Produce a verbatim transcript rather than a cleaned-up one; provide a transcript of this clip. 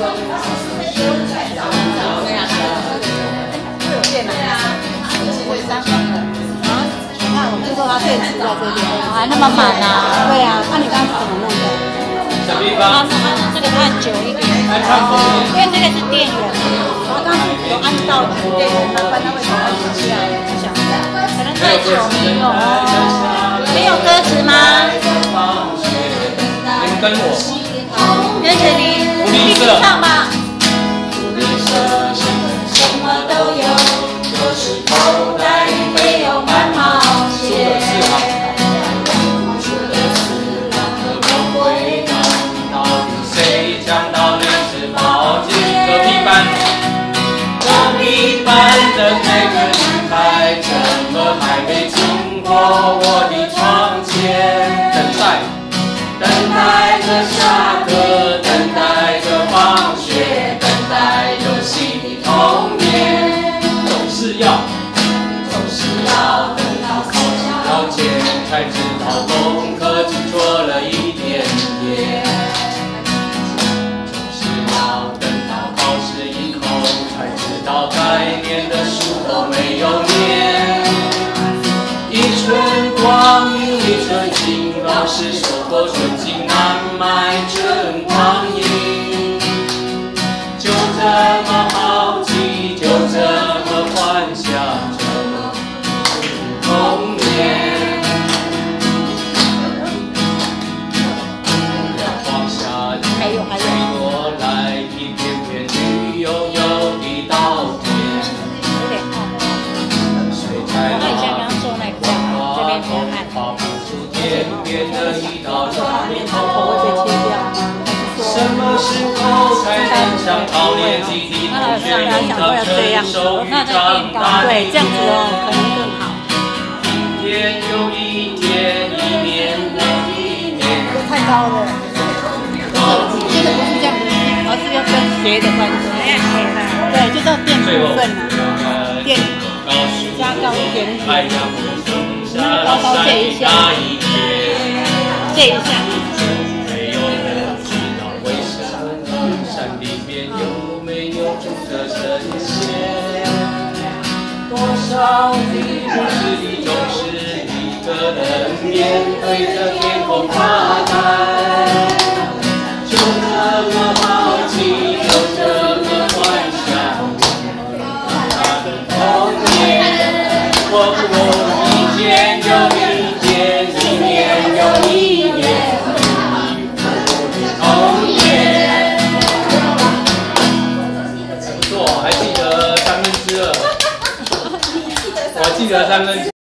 会有电脑，我三分的。你看，我就说他电池在这边， 还那么满啊？ 对啊，那你刚刚是怎么弄的？ 小地方， 这个按久一点，因为这个是电源， 我刚刚是有按到电源，不然他为什么会停下来？不想这样， 可能太久没有哦。没有歌词吗？ 你跟我， 跟着你，一起唱吧。什么都有，有时口袋里没有半毛钱。 谁抢到那只毛巾？隔壁班，隔壁班的那个女孩，怎么还没经过我的窗前？等待，等待着下课，等待着放学，等待着新的童年。总是要，总是要等到考试考前，才知道功课只做了一点点。到该念的书都没有念，一寸光阴一寸金，老师说过纯情难买真光阴。就这么好奇，就这么幻想着童年。阳光下雨吹落来，一片片绿油油的稻田。画不出天边的一道彩虹。什么时候才能像高年级的同学拥抱成熟与长大？ 对，这样子哦，可能更好。 一天又一天，一年又一年。 太高了。这个不是这样子，而是要跟斜的关系。对，就到电部分了，电加高一点点。那高高借一下，借一下。 没有人知道为什么山里面有没有住着神仙？多少的故事里总是一个人面对着天空发呆，就这么好奇，就这么幻想他的童年。我不。一天又一天，一年又一年，童年。还不错，还记得三分之二。我还记得三分之。